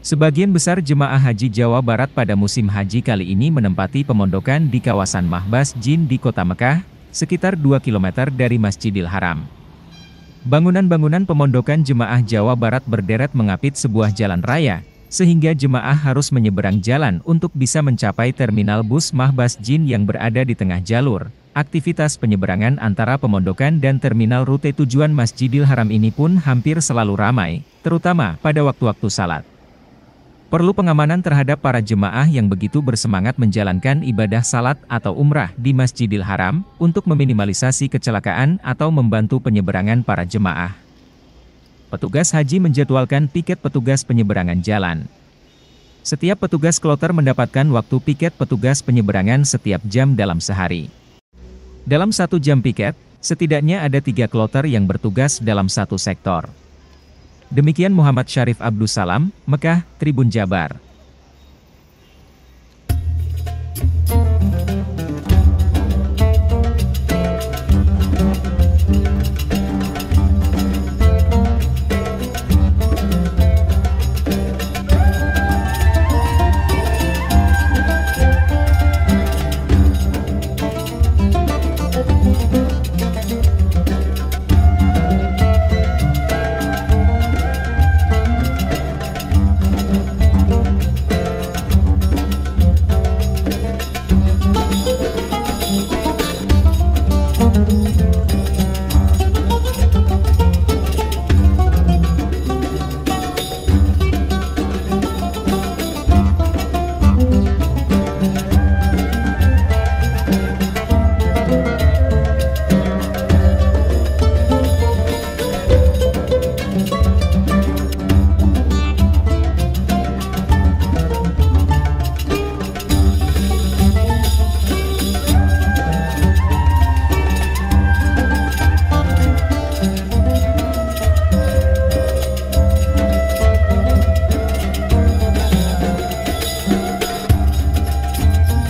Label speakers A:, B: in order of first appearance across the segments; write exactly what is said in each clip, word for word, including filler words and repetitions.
A: Sebagian besar jemaah haji Jawa Barat pada musim haji kali ini menempati pemondokan di kawasan Mahbas Jin di kota Mekah, sekitar dua kilometer dari Masjidil Haram. Bangunan-bangunan pemondokan jemaah Jawa Barat berderet mengapit sebuah jalan raya, sehingga jemaah harus menyeberang jalan untuk bisa mencapai terminal bus Mahbas Jin yang berada di tengah jalur. Aktivitas penyeberangan antara pemondokan dan terminal rute tujuan Masjidil Haram ini pun hampir selalu ramai, terutama pada waktu-waktu salat. Perlu pengamanan terhadap para jemaah yang begitu bersemangat menjalankan ibadah salat atau umrah di Masjidil Haram, untuk meminimalisasi kecelakaan atau membantu penyeberangan para jemaah. Petugas haji menjadwalkan piket petugas penyeberangan jalan. Setiap petugas kloter mendapatkan waktu piket petugas penyeberangan setiap jam dalam sehari. Dalam satu jam piket, setidaknya ada tiga kloter yang bertugas dalam satu sektor. Demikian Muhammad Syarif Abdussalam, Mekah, Tribun Jabar.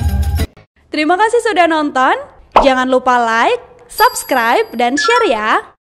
B: Terima kasih sudah nonton, jangan lupa like, subscribe, dan share ya!